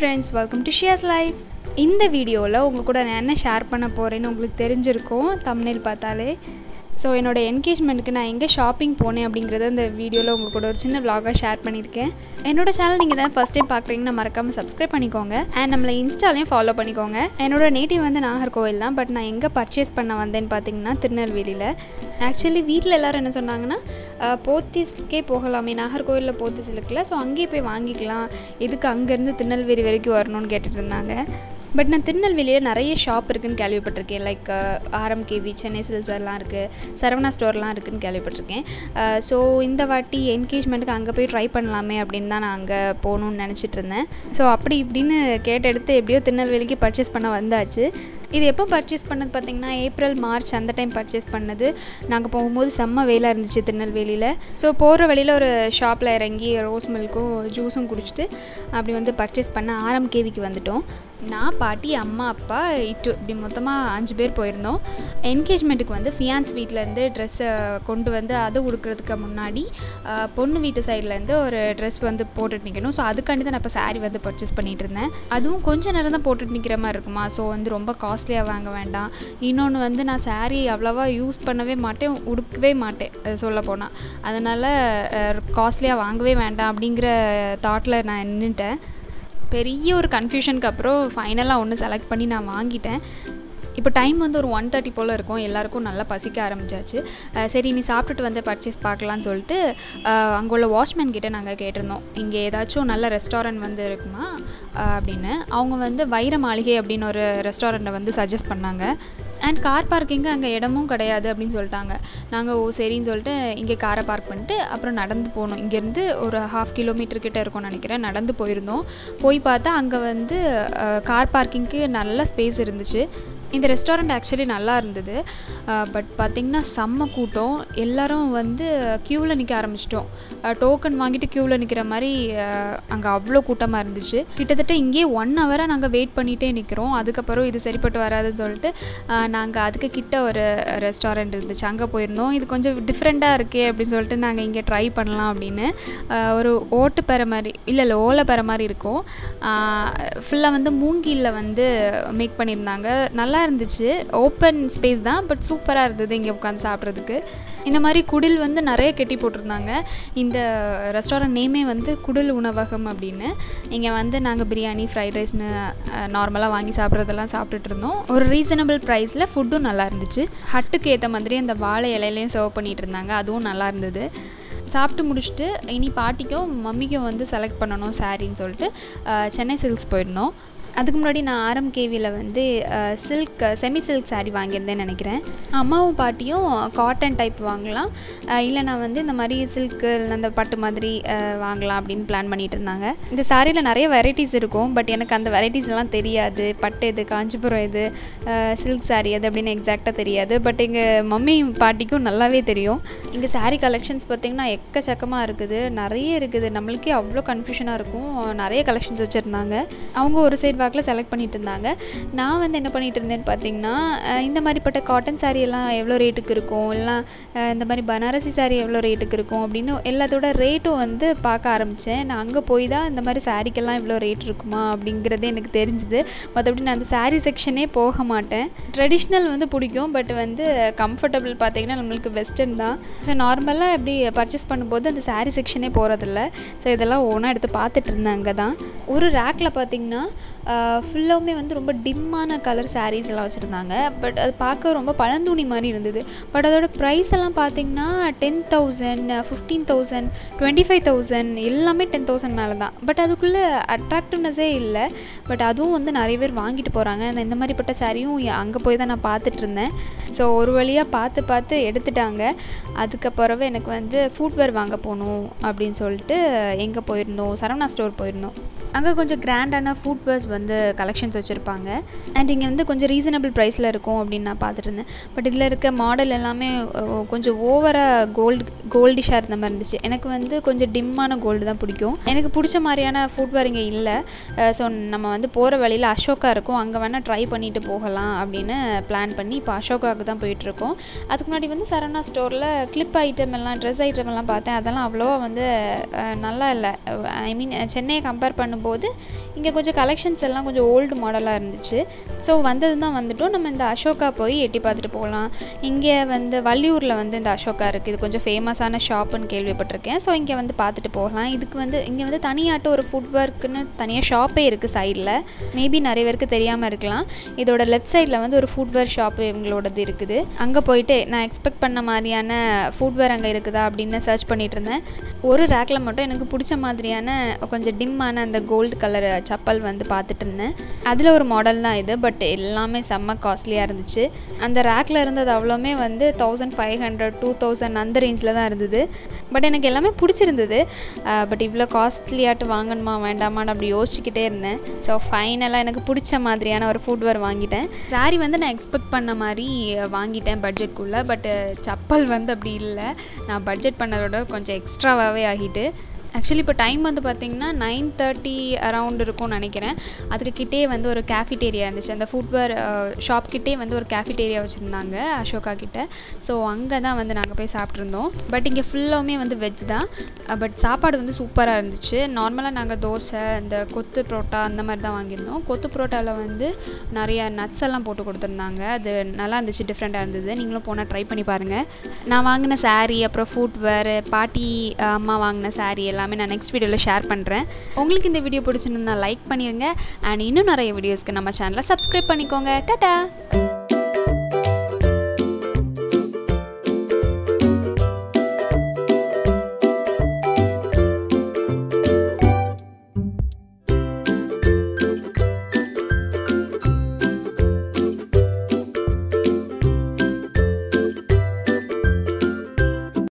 friends, welcome to ShiazLife. இந்த வீடியோவில் உங்கள் கூட நான் என்ன ஷேர் பண்ண போகிறேன்னு உங்களுக்கு தெரிஞ்சிருக்கும் thumbnail பார்த்தாலே. ஸோ என்னோடய என்கேஜ்மெண்ட்டுக்கு நான் எங்கே ஷாப்பிங் போனேன் அப்படிங்கிறத இந்த வீடியோவில் உங்கள் கூட ஒரு சின்ன vlog-ஆக ஷேர் பண்ணியிருக்கேன். என்னோடய சேனல் நீங்கள் தான் ஃபஸ்ட் டைம் பார்க்குறீங்கன்னா மறக்காமல் சப்ஸ்கிரைப் பண்ணிக்கோங்க அண்ட் நம்மளை இன்ஸ்டாலையும் ஃபாலோ பண்ணிக்கோங்க. என்னோட நேட்டிவ் வந்து நாகர்கோவில் தான். பட் நான் எங்கே பர்ச்சேஸ் பண்ண வந்தேன்னு பார்த்தீங்கன்னா திருநெல்வேலியில். ஆக்சுவலி வீட்டில் எல்லோரும் என்ன சொன்னாங்கன்னா போத்தீஸ்க்கே போகலாமே, நாகர்கோவிலில் போத்தீஸ் இருக்குல்ல, ஸோ அங்கேயே போய் வாங்கிக்கலாம், எதுக்கு அங்கேருந்து திருநெல்வேலி வரைக்கும் வரணும்னு கேட்டுட்டு இருந்தாங்க. பட் நான் திருநெல்வேலியே நிறைய ஷாப் இருக்குதுன்னு கேள்விப்பட்டிருக்கேன். லைக் RMKV, சென்னை சில்க்ஸ் எல்லாம் இருக்குது, சரவணா ஸ்டோர்லாம் இருக்குதுன்னு கேள்விப்பட்டிருக்கேன். ஸோ இந்த வாட்டி என்கேஜ்மெண்ட்டுக்கு அங்கே போய் ட்ரை பண்ணலாமே அப்படின்னு தான் நான் அங்கே போகணுன்னு நினச்சிட்டு இருந்தேன். ஸோ அப்படி இப்படின்னு கேட்டெடுத்து எப்படியோ திருநெல்வேலிக்கு பர்ச்சேஸ் பண்ண வந்தாச்சு. இது எப்போ பர்ச்சேஸ் பண்ணது பார்த்திங்கன்னா ஏப்ரல் மார்ச் அந்த டைம் பர்ச்சேஸ் பண்ணது. நாங்கள் போகும்போது செம்ம வெயிலாக இருந்துச்சு திருநெல்வேலியில். ஸோ போகிற வழியில் ஒரு ஷாப்பில் இறங்கி ரோஸ் மில்க்கும் ஜூஸும் குடிச்சிட்டு அப்படி வந்து பர்ச்சேஸ் பண்ண RMKVக்கு வந்துட்டோம். நான், பாட்டி, அம்மா, அப்பா, இப்படி மொத்தமாக 5 பேர் போயிருந்தோம். என்கேஜ்மெண்ட்டுக்கு வந்து ஃபியான்ஸ் வீட்டிலேருந்து ட்ரெஸ்ஸை கொண்டு வந்து அதை உடுக்கிறதுக்கு முன்னாடி பொண்ணு வீட்டு சைட்லேருந்து ஒரு ட்ரெஸ் வந்து போட்டுட்டு நிற்கணும். ஸோ அதுக்காண்டி தான் நான் இப்போ சாரீ வந்து பர்ச்சேஸ் பண்ணிகிட்டு இருந்தேன். அதுவும் கொஞ்சம் நேரம் தான் போட்டுட்டு நிற்கிற மாதிரி இருக்குமா, ஸோ வந்து ரொம்ப காஸ்ட்லியாக வாங்க வேண்டாம். இன்னொன்று வந்து நான் சாரீ அவ்வளோவா யூஸ் பண்ணவே மாட்டேன், உடுக்கவே மாட்டேன் சொல்ல போனால். அதனால் காஸ்ட்லியாக வாங்கவே வேண்டாம் அப்படிங்கிற தாட்டில் நான் நின்றுட்டேன். பெரிய ஒரு கன்ஃபியூஷனுக்கு அப்புறம் ஃபைனலாக ஒன்று செலக்ட் பண்ணி நான் வாங்கிட்டேன். இப்போ டைம் வந்து ஒரு 1:30 போல் இருக்கும். எல்லாருக்கும் நல்லா பசிக்க ஆரம்பிச்சாச்சு. சரி நீ சாப்பிட்டுட்டு வந்து பர்ச்சேஸ் பார்க்கலான்னு சொல்லிட்டு அங்கே உள்ள வாட்ச்மேன் கிட்டே நாங்கள் கேட்டிருந்தோம், இங்கே ஏதாச்சும் நல்ல ரெஸ்டாரண்ட் வந்து இருக்குமா அப்படின்னு. அவங்க வந்து வைர மாளிகை அப்படின்னு ஒரு ரெஸ்டாரண்ட்டை வந்து சஜஸ்ட் பண்ணாங்க. அண்ட் கார் பார்க்கிங்கு அங்கே இடமும் கிடையாது அப்படின்னு சொல்லிட்டாங்க. நாங்கள் சரின்னு சொல்லிட்டு இங்கே காரை பார்க் பண்ணிட்டு அப்புறம் நடந்து போனோம். இங்கேருந்து ஒரு 1/2 கிலோமீட்டர் கிட்டே இருக்கும்னு நினைக்கிறேன். நடந்து போயிருந்தோம். போய் பார்த்தா அங்கே வந்து கார் பார்க்கிங்க்கு நல்ல ஸ்பேஸ் இருந்துச்சு. இந்த ரெஸ்டாரண்ட் ஆக்சுவலி நல்லா இருந்தது. பட் பார்த்திங்கன்னா செம்ம கூட்டம். எல்லோரும் வந்து க்யூவில் நிற்க ஆரம்பிச்சிட்டோம். டோக்கன் வாங்கிட்டு க்யூவில் நிற்கிற மாதிரி அங்கே அவ்வளோ கூட்டமாக இருந்துச்சு. கிட்டத்தட்ட இங்கேயே 1 ஹவராக நாங்கள் வெயிட் பண்ணிகிட்டே நிற்கிறோம். அதுக்கப்புறம் இது சரிப்பட்டு வராதுன்னு சொல்லிட்டு நாங்கள் அதுக்கு கிட்ட ஒரு ரெஸ்டாரண்ட் இருந்துச்சு, அங்கே போயிருந்தோம். இது கொஞ்சம் டிஃப்ரெண்ட்டாக இருக்கே அப்படின்னு சொல்லிட்டு நாங்கள் இங்கே ட்ரை பண்ணலாம் அப்படின்னு. ஒரு ஓட்டு பெற மாதிரி இல்லை ஓலை பெற மாதிரி இருக்கும். ஃபுல்லாக வந்து மூங்கிலில் வந்து மேக் பண்ணியிருந்தாங்க. நல்லா இருந்துச்சு. ஓப்பன் ஸ்பேஸ் தான், பட் சூப்பராக இருந்தது இங்கே உட்காந்து சாப்பிட்றதுக்கு. இந்த மாதிரி குடில் வந்து நிறைய கெட்டி போட்டிருந்தாங்க. இந்த ரெஸ்டாரண்ட் நேமே வந்து குடில் உணவகம் அப்படின்னு. இங்கே வந்து நாங்கள் பிரியாணி, ஃப்ரைட் ரைஸ்னு நார்மலாக வாங்கி சாப்பிட்றதெல்லாம் சாப்பிட்டுட்டு இருந்தோம். ஒரு ரீசனபிள் ப்ரைஸில் ஃபுட்டும் நல்லா இருந்துச்சு. ஹட்டுக்கு ஏற்ற மாதிரி அந்த வாழை இலையிலையும் சர்வ் பண்ணிகிட்டு இருந்தாங்க, அதுவும் நல்லா இருந்தது. சாப்பிட்டு முடிச்சுட்டு இனி பாட்டிக்கும் மம்மிக்கும் வந்து செலக்ட் பண்ணணும் சாரின்னு சொல்லிட்டு சென்னை சில்க்ஸ் போயிருந்தோம். அதுக்கு முன்னாடி நான் RMKVயில் வந்து செமி சில்க் சாரீ வாங்கியிருந்தேன்னு நினைக்கிறேன். அம்மாவும் பாட்டியும் காட்டன் டைப் வாங்கலாம், இல்லை நான் வந்து இந்த மாதிரி சில்க்கு அந்த பட்டு மாதிரி வாங்கலாம் அப்படின்னு பிளான் பண்ணிகிட்டு இருந்தாங்க. இந்த சாரியில் நிறைய வெரைட்டிஸ் இருக்கும், பட் எனக்கு அந்த வெரைட்டிஸ் எல்லாம் தெரியாது. பட்டு எது, காஞ்சிபுரம் எது, சில்க் சாரீ எது அப்படின்னு எக்ஸாக்டாக தெரியாது. பட் எங்கள் மம்மி பாட்டிக்கும் நல்லாவே தெரியும். இங்கே சாரீ கலெக்ஷன்ஸ் பார்த்திங்கன்னா எக்கச்சக்கமாக இருக்குது, நிறைய இருக்குது. நம்மளுக்கே அவ்வளோ கன்ஃபியூஷனாக இருக்கும். நிறைய கலெக்ஷன்ஸ் வச்சுருந்தாங்க. அவங்க ஒரு சைடு வாக்கில் செலக்ட் பண்ணிட்டு இருந்தாங்க. நான் வந்து என்ன பண்ணிட்டு இருந்தேன்னு பார்த்தீங்கன்னா, இந்த மாதிரிப்பட்ட காட்டன் சாரீ எல்லாம் எவ்வளோ ரேட்டுக்கு இருக்கும், இல்லைனா இந்த மாதிரி பனாரசி சாரீ எவ்வளோ ரேட்டுக்கு இருக்கும் அப்படின்னு எல்லாத்தோட ரேட்டும் வந்து பார்க்க ஆரம்பித்தேன். நான் அங்கே போய் தான் இந்த மாதிரி சாரீக்கெல்லாம் இவ்வளோ ரேட் இருக்குமா அப்படிங்கிறதே எனக்கு தெரிஞ்சுது. மற்றபடி நான் அந்த சாரீ செக்ஷனே போக மாட்டேன். ட்ரெடிஷ்னல் வந்து பிடிக்கும், பட் வந்து கம்ஃபர்டபுள் பார்த்திங்கன்னா நம்மளுக்கு வெஸ்டர்ன் தான். ஸோ நார்மலாக எப்படி பர்ச்சேஸ் பண்ணும்போது அந்த சாரீ செக்ஷனே போகிறதில்ல. ஸோ இதெல்லாம் ஒன்றா எடுத்து பார்த்துட்டு இருந்தேன். அங்கே தான் ஒரு ரேக்கில் பார்த்திங்கன்னா ஃபுல்லாகவுமே வந்து ரொம்ப டிம்மான கலர் சாரீஸ் எல்லாம் வச்சுருந்தாங்க. பட் அது பார்க்க ரொம்ப பழந்துணி மாதிரி இருந்தது. பட் அதோட ப்ரைஸ் எல்லாம் பார்த்திங்கன்னா 10,000, 15,000, 25,000 எல்லாமே 10,000 மேலே தான். பட் அதுக்குள்ளே அட்ராக்டிவ்னஸே இல்லை. பட் அதுவும் வந்து நிறைய பேர் வாங்கிட்டு போகிறாங்க. நான் இந்த மாதிரிப்பட்ட சாரியும் அங்கே போய் தான் நான் பார்த்துட்டு இருந்தேன். ஸோ ஒரு வழியாக பார்த்து எடுத்துட்டாங்க. அதுக்கப்புறவே எனக்கு வந்து ஃபுட்வேர் வாங்க போகணும் அப்படின்னு சொல்லிட்டு எங்கே போயிருந்தோம், சரவணா ஸ்டோர் போயிருந்தோம். அங்கே கொஞ்சம் கிராண்டான ஃபுட்வேர்ஸ் வந்து கலெக்ஷன்ஸ் வச்சுருப்பாங்க. அண்ட் இங்கே வந்து கொஞ்சம் ரீசனபிள் ப்ரைஸில் இருக்கும் அப்படின்னு நான் பார்த்துட்டு இருந்தேன். பட் இதில் இருக்க மாடல் எல்லாமே கொஞ்சம் ஓவராக கோல்டிஷாக இருந்த மாதிரி இருந்துச்சு. எனக்கு வந்து கொஞ்சம் டிம்மான கோல்டு தான் பிடிக்கும். எனக்கு பிடிச்ச மாதிரியான ஃபுட்வேர் இங்கே இல்லை. ஸோ நம்ம வந்து போகிற வழியில் அசோகா இருக்கும், அங்கே வேணால் ட்ரை பண்ணிவிட்டு போகலாம் அப்படின்னு பிளான் பண்ணி இப்போ அசோகாவுக்கு தான் போயிட்டுருக்கோம். அதுக்கு முன்னாடி வந்து சரவணா ஸ்டோரில் கிளிப் ஐட்டம் எல்லாம், ட்ரெஸ் ஐட்டம் எல்லாம் பார்த்தேன். அதெல்லாம் அவ்வளோவா வந்து நல்லா இல்லை. ஐ மீன் சென்னையை கம்பேர் பண்ணும்போது பார்க்கும்போது இங்கே கொஞ்சம் கலெக்ஷன்ஸ் எல்லாம் கொஞ்சம் ஓல்டு மாடலாக இருந்துச்சு. ஸோ வந்துட்டோம். நம்ம இந்த அசோகா போய் எட்டி பார்த்துட்டு போகலாம். இங்கே வந்து வள்ளியூரில் வந்து இந்த அசோகா இருக்குது. இது கொஞ்சம் ஃபேமஸான ஷாப்புன்னு கேள்விப்பட்டிருக்கேன். ஸோ இங்கே வந்து பார்த்துட்டு போகலாம். இதுக்கு வந்து இங்கே வந்து தனியாட்டு ஒரு ஃபுட்வேர்க்குன்னு தனியாக ஷாப்பே இருக்குது சைடில். மேபி நிறைய பேருக்கு தெரியாமல் இருக்கலாம். இதோட லெஃப்ட் சைடில் வந்து ஒரு ஃபுட்வேர் ஷாப்பு இவங்களோடது இருக்குது. அங்கே போயிட்டு நான் எக்ஸ்பெக்ட் பண்ண மாதிரியான ஃபுட்வேர் அங்கே இருக்குதா அப்படின்னு சர்ச் பண்ணிகிட்டு இருந்தேன். ஒரு ரேக்கில் மட்டும் எனக்கு பிடிச்ச மாதிரியான கொஞ்சம் டிம்மான அந்த கோல்டு கலர் சப்பல் வந்து பார்த்துட்டு இருந்தேன். அதில் ஒரு மாடல் தான் இது. பட் எல்லாமே செம்ம காஸ்ட்லியாக இருந்துச்சு. அந்த ரேக்கில் இருந்தது அவ்வளோமே வந்து 1500 2000 அந்த ரேஞ்சில் தான் இருந்தது. பட் எனக்கு எல்லாமே பிடிச்சிருந்தது. பட் இவ்வளோ காஸ்ட்லியாட்டு வாங்கணுமா வேண்டாமான்னு அப்படி யோசிச்சுக்கிட்டே இருந்தேன். ஸோ ஃபைனலாக எனக்கு பிடிச்ச மாதிரியான ஒரு ஃபுட்வேர் வாங்கிட்டேன். சாரி வந்து நான் எக்ஸ்பெக்ட் பண்ண மாதிரி வாங்கிட்டேன் பட்ஜெட்குள்ளே. பட் சப்பல் வந்து அப்படி இல்லை. நான் பட்ஜெட் பண்ணதோட கொஞ்சம் எக்ஸ்ட்ராவாகவே ஆகிட்டு. ஆக்சுவலி இப்போ டைம் வந்து பார்த்திங்கன்னா 9:30 அரவுண்ட் இருக்கும்னு நினைக்கிறேன். அதுக்கு கிட்டே வந்து ஒரு கேஃபிடேரியா இருந்துச்சு. அந்த ஃபுட்வேர் ஷாப் கிட்டே வந்து ஒரு கேஃபிடேரியா வச்சுருந்தாங்க அசோகா கிட்டே. ஸோ அங்கே தான் வந்து நாங்கள் போய் சாப்பிட்ருந்தோம். பட் இங்கே ஃபுல்லாமே வந்து வெஜ் தான். பட் சாப்பாடு வந்து சூப்பராக இருந்துச்சு. நார்மலாக நாங்கள் தோசை இந்த கொத்து புரோட்டா அந்த மாதிரி தான் வாங்கியிருந்தோம். கொத்து புரோட்டாவில் வந்து நிறையா நட்ஸ் எல்லாம் போட்டு கொடுத்துருந்தாங்க. அது நல்லா இருந்துச்சு, டிஃப்ரெண்ட்டாக இருந்தது. நீங்களும் போனால் ட்ரை பண்ணி பாருங்கள். நான் வாங்கின சாரீ, அப்புறம் ஃபுட்வேர், பாட்டி அம்மா வாங்கின சாரீ எல்லாமே நான் நெக்ஸ்ட் வீடியோவில் ஷேர் பண்ணுறேன். உங்களுக்கு இந்த வீடியோ பிடிச்சிருந்தா லைக் பண்ணிடுங்க. அண்ட் இன்னும் நிறைய வீடியோஸ்க்கு நம்ம சேனலை சப்ஸ்கிரைப் பண்ணிக்கோங்க. டாடா.